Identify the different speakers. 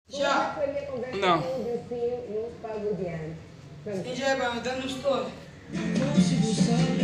Speaker 1: Já.
Speaker 2: Não.
Speaker 1: Quem já é, mas eu não estou.